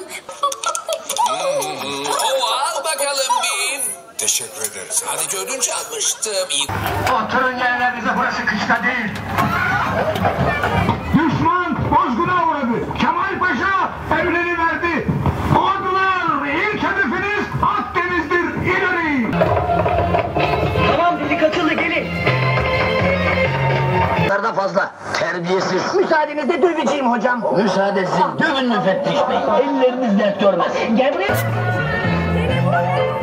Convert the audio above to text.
Al bakalım bir. Teşekkür ederim. Sadece ödünç almıştım. Oturun yerlerinize, burası kışla değil. Düşman bozguna uğradı. Kemal Paşa emrini verdi. Ordular, ilk hedefiniz Akdeniz'dir. İleri. Tamam dedik, akıllı gelin. Da fazla. Terbiyesiz. Müsaadenizle döveceğim hocam. Müsaadesiz. Dövün müfettiş bey. Elleriniz dert görmez. Gel buraya.